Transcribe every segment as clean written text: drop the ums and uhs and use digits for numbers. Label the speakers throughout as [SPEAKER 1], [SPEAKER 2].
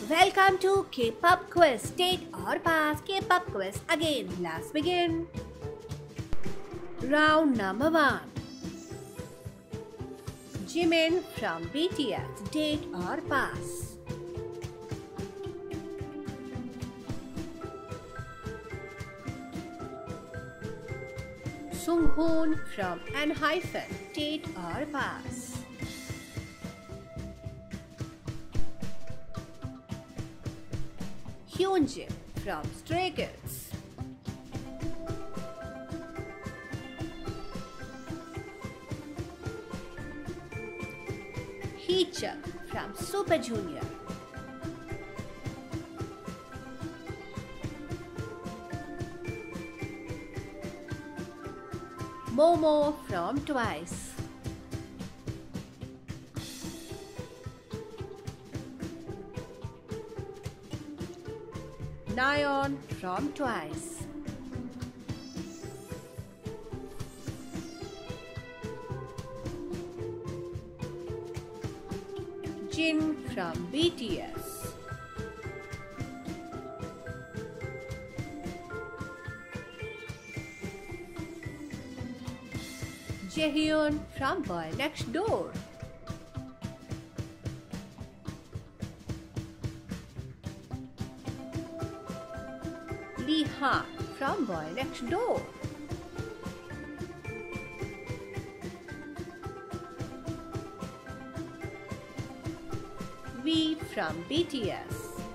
[SPEAKER 1] Welcome to K-pop quiz. State or pass K-pop quiz again. Let's begin. Round number 1. Jimin from BTS. Date or pass? Sunghoon from ENHYPEN. Date or pass? Hyunjin from Stray Kids. Heechul from Super Junior. Momo from Twice. Nayeon from Twice. Jin from BTS. Jaehyun from Boy Next Door. Lee Han from Boy Next Door. V from BTS.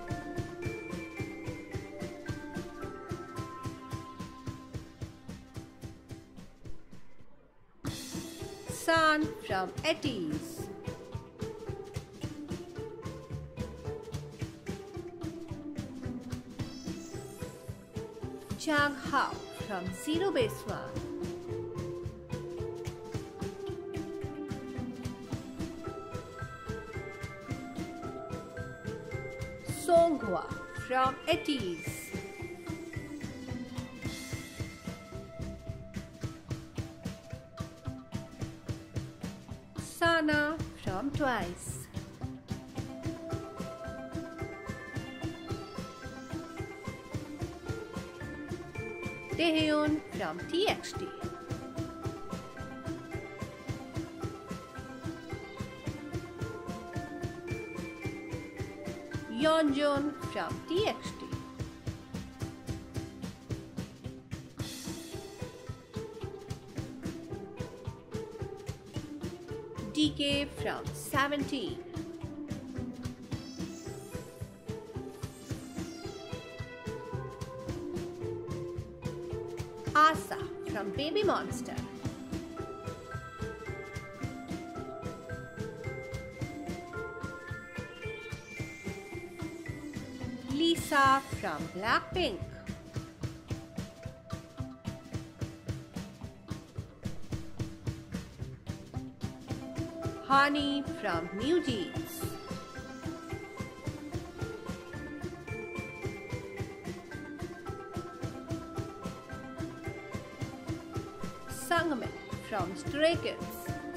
[SPEAKER 1] San from ATEEZ. Jang Hao from Zero Base One. Songhwa from ATEEZ. Sana from Twice. Taehyun from TXT. Yeonjun from TXT. DK from 17. Asa from Baby Monster. Lisa from Blackpink. Honey from New Jeans. Sungmin from Stray Kids.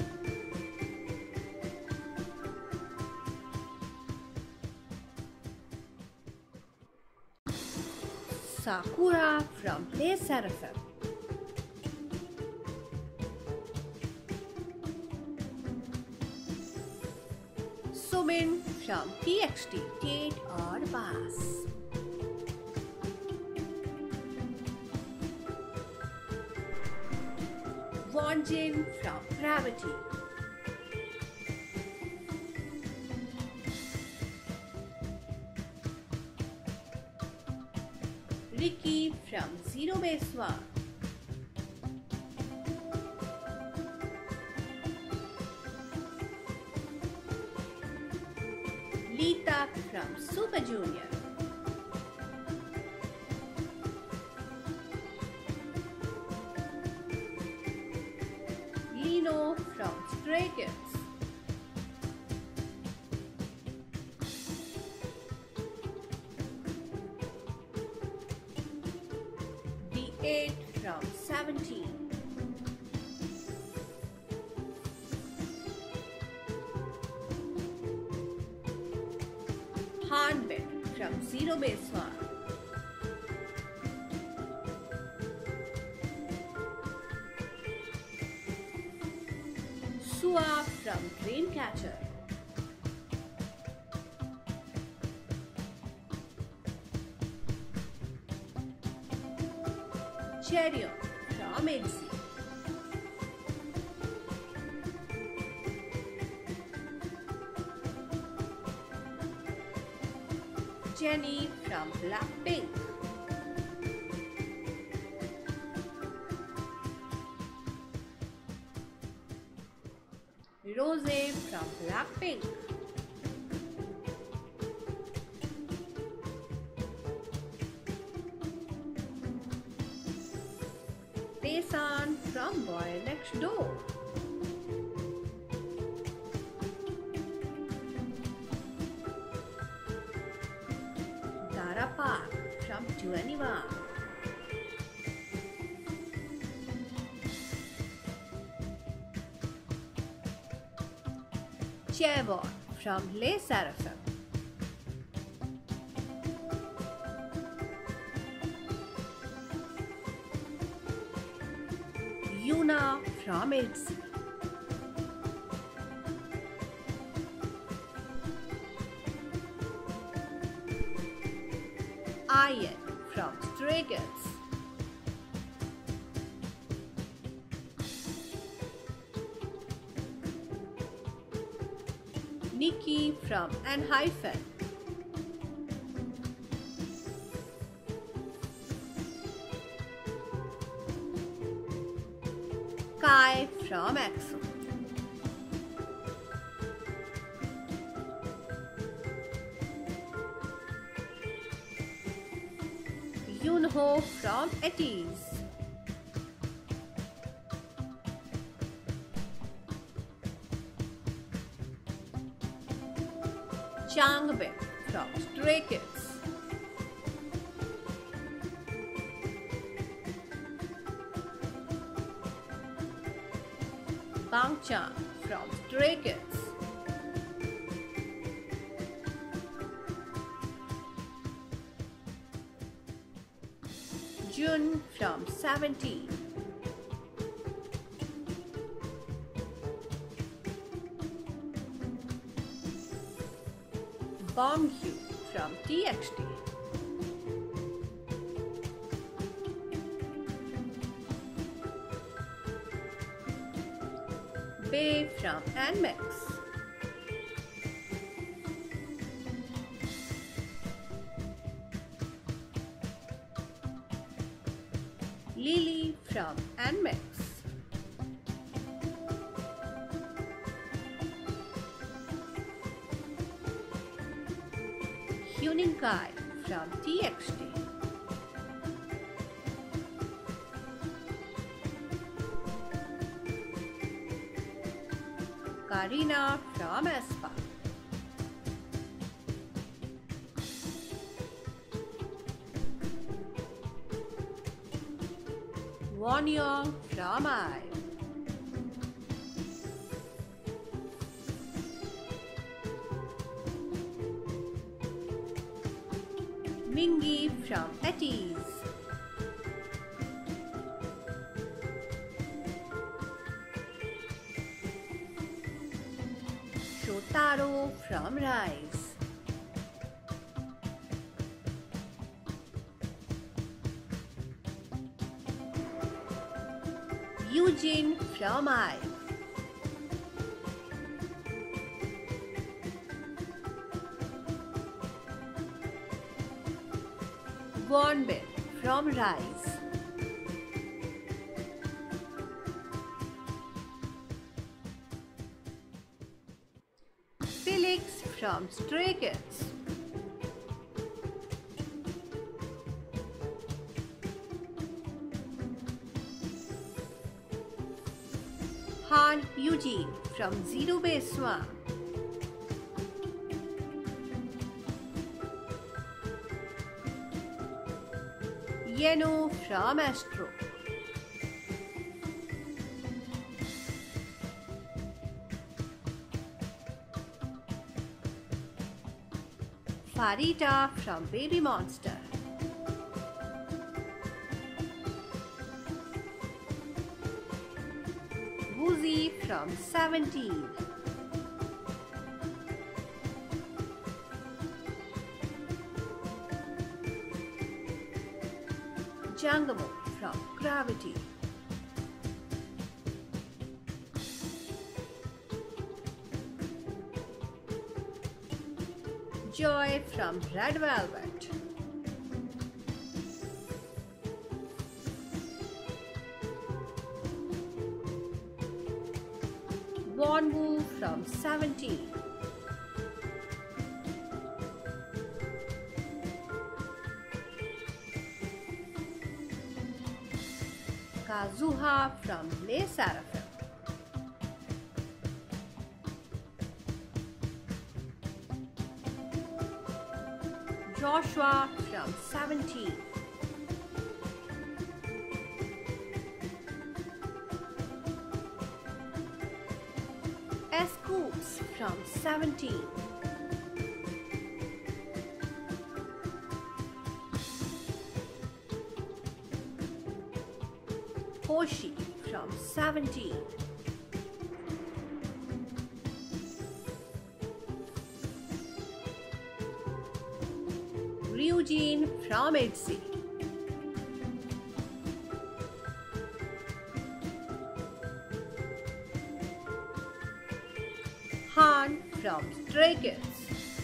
[SPEAKER 1] Sakura from LE SSERAFIM. Sumin from TXT. Date or pass? Wonjin from Gravity. Ricky from Zero Base One. Lita from Super Junior. Lino from Stray Kids. D8 from 17. Hanbin from Zero Base One. Sua from Dreamcatcher. Cherion from Itzy. Jennie from Blackpink. Rose from Blackpink. Taesan from Boy Next Door. Dara Park from 2NE1. Chaewon from Les Seraphim. Yuna from Itzy. Ian from Stray Kids. Nikki from ENHYPEN. Kai from EXO. Yoonho from ATEEZ. Changbin from Stray Kids. Bangchan from Stray Kids. Jun from 17. Bonghyun from TXT. Bae from NMIXX. Lily from NMIXX. Hyunin Kai from TXT. Karina from aespa. Wonyoung from IVE. Mingi from ATEEZ. Shotaro from RISE. Eugene from IVE. Wonbin from RISE. Felix from Stray Kids. Han Eugene from Zero Base One. Yeno from Astro. Farita from Baby Monster. Woozy from 17. Jangamo from Gravity. Joy from Red Velvet. Wonwoo from 17. Kazuha from Le Seraphim. Joshua from 17. Scoops from 17. Hoshi from 17. Ryujin from ITZY. Han from Stray Kids.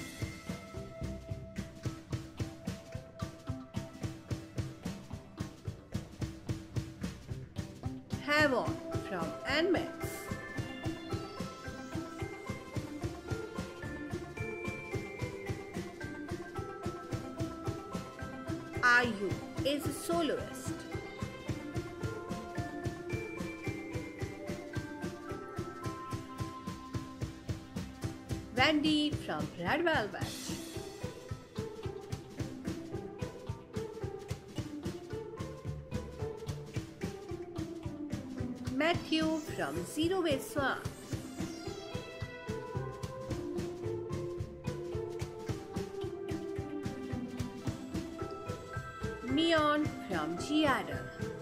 [SPEAKER 1] Havon from NMIX. IU is a soloist. Wendy from Red Velvet. Matthew from Zero Base Swan. Neon from G-Idol.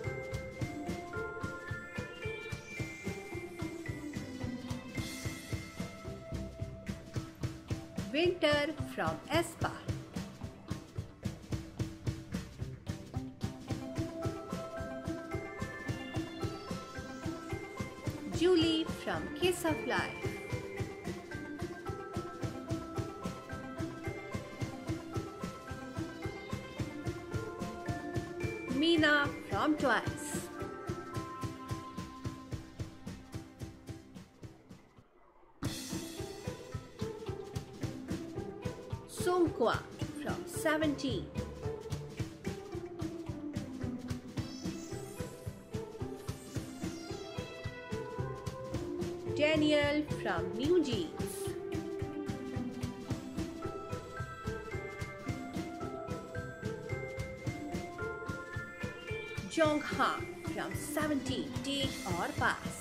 [SPEAKER 1] Winter from aespa. Julie from Kiss of Life. Mina from Twice. Sungkwa from 17. Daniel from New Jeans. Jongha from 17. Take or Pass.